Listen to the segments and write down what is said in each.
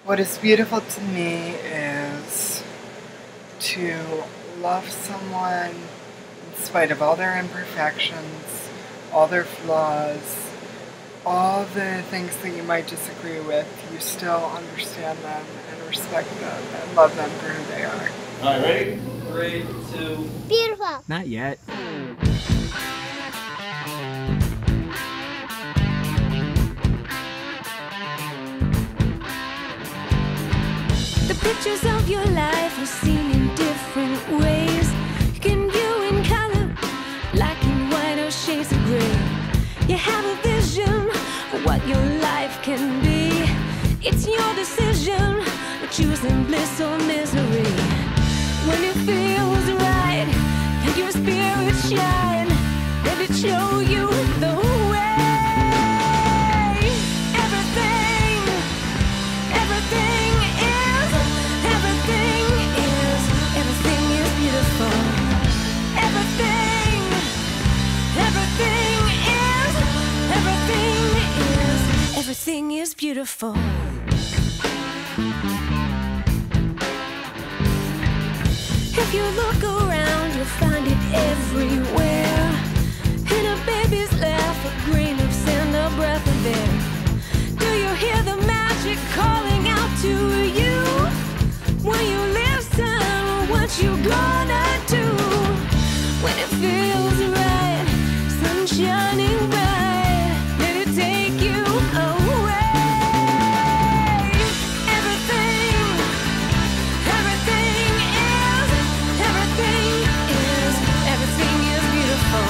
What is beautiful to me is to love someone in spite of all their imperfections, all their flaws, all the things that you might disagree with. You still understand them and respect them and love them for who they are. All right, ready? 3, 2. Beautiful. Not yet. The pictures of your life are seen in different ways. You can view in color, black and white or shades of gray. You have a vision of what your life can be. It's your decision, choosing bliss or misery. When it feels right, let your spirit shine. Let it show you the way. Everything is beautiful. Everything is beautiful. If you look around, you'll find it everywhere. In a baby's laugh, a grain of sand, a breath of air. Do you hear the magic calling out to you? When you listen, what you gonna do? When it feels right, sun shining bright, let it take you away. Everything is beautiful.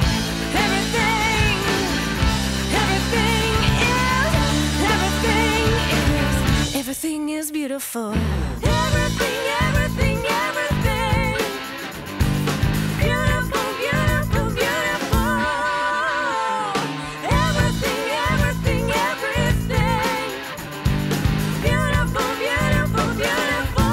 Everything is beautiful. Everything. Beautiful, beautiful, beautiful. Everything. Beautiful, beautiful, beautiful.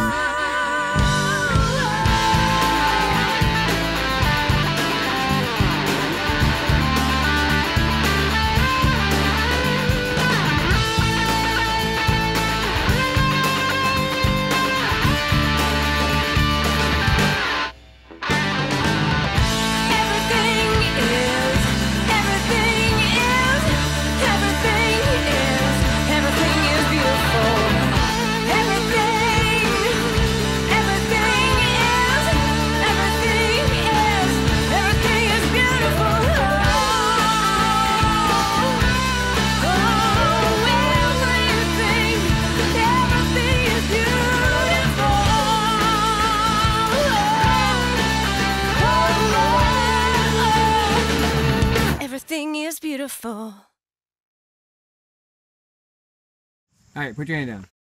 Everything is beautiful. All right, put your hand down.